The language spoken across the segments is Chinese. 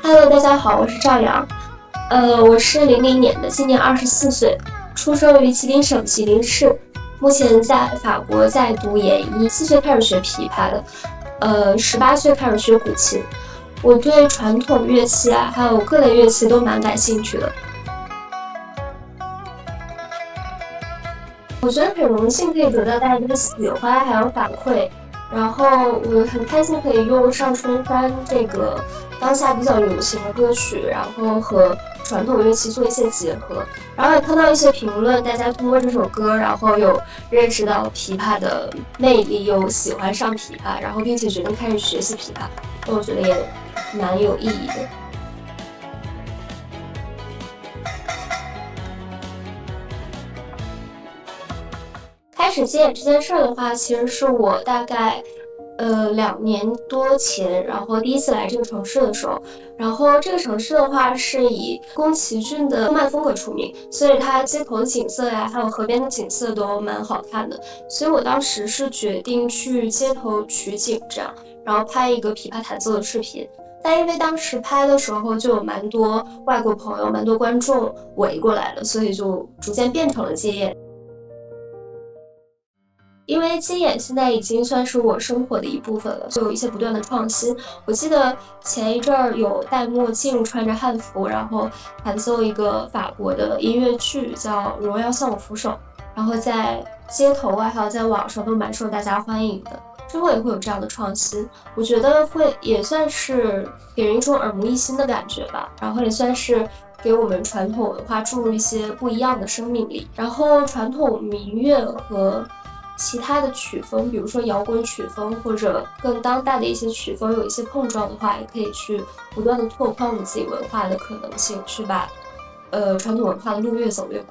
Hello， 大家好，我是赵阳。我是00年的，今年24岁，出生于吉林省吉林市，目前在法国在读研一，4岁开始学琵琶的，18岁开始学古琴。我对传统乐器啊，还有各类乐器都蛮感兴趣的。我觉得很荣幸可以得到大家的喜欢还有反馈，然后我很开心可以用上春山这个当下比较流行的歌曲，然后和传统乐器做一些结合，然后也看到一些评论，大家通过这首歌，然后有认识到琵琶的魅力，又喜欢上琵琶，然后并且决定开始学习琵琶，我觉得也蛮有意义的。开始接演这件事儿的话，其实是我大概2年多前，然后第一次来这个城市的时候，然后这个城市的话是以宫崎骏的动漫风格出名，所以它街头的景色呀，还有河边的景色都蛮好看的，所以我当时是决定去街头取景这样，然后拍一个琵琶弹奏的视频。但因为当时拍的时候就有蛮多外国朋友、蛮多观众围过来了，所以就逐渐变成了接演。因为接演现在已经算是我生活的一部分了，就有一些不断的创新。我记得前一阵儿有戴墨镜、穿着汉服，然后弹奏一个法国的音乐剧叫《荣耀向我俯首》，然后在街头啊，还有在网上都蛮受大家欢迎的。之后也会有这样的创新，我觉得也算是给人一种耳目一新的感觉吧，然后也算是给我们传统文化注入一些不一样的生命力。然后传统民乐和其他的曲风，比如说摇滚曲风或者更当代的一些曲风有一些碰撞的话，也可以去不断的拓宽我们自己文化的可能性，去把传统文化的路越走越广。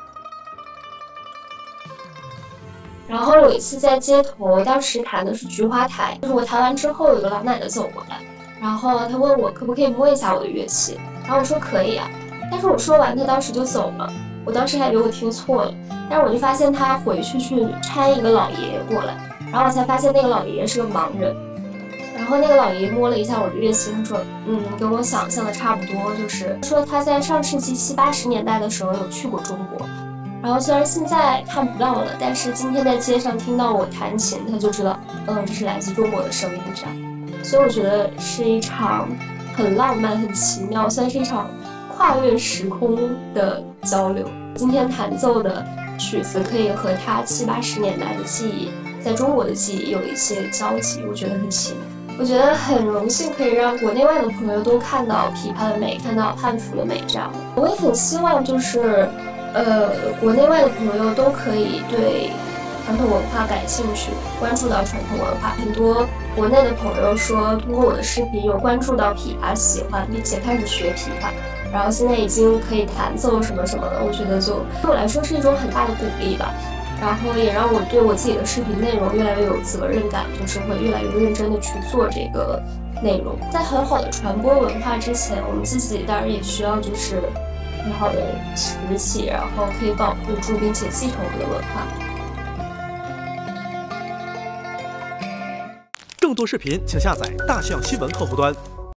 然后有一次在街头，当时弹的是菊花台，就是我弹完之后，有个老奶奶走过来，然后她问我可不可以摸一下我的乐器，然后我说可以啊，但是我说完她当时就走了，我当时还以为我听错了，但是我就发现她回去搀一个老爷爷过来，然后我才发现那个老爷爷是个盲人，然后那个老爷爷摸了一下我的乐器，他说跟我想象的差不多，就是说他在上世纪70、80年代的时候有去过中国。然后虽然现在看不到了，但是今天在街上听到我弹琴，他就知道，这是来自中国的声音这样。所以我觉得是一场很浪漫、很奇妙，算是一场跨越时空的交流。今天弹奏的曲子可以和他70、80年代的记忆，在中国的记忆有一些交集，我觉得很奇妙。我觉得很荣幸可以让国内外的朋友都看到琵琶的美，看到汉服的美这样。我也很希望就是国内外的朋友都可以对传统文化感兴趣，关注到传统文化。很多国内的朋友说，通过我的视频有关注到琵琶，喜欢并且开始学琵琶，然后现在已经可以弹奏什么什么的。我觉得就对我来说是一种很大的鼓励吧，然后也让我对我自己的视频内容越来越有责任感，就是会越来越认真的去做这个内容。在很好的传播文化之前，我们自己当然也需要就是很好的拾起，然后可以保护住并且继承我们的文化。 更多视频请下载大象新闻客户端。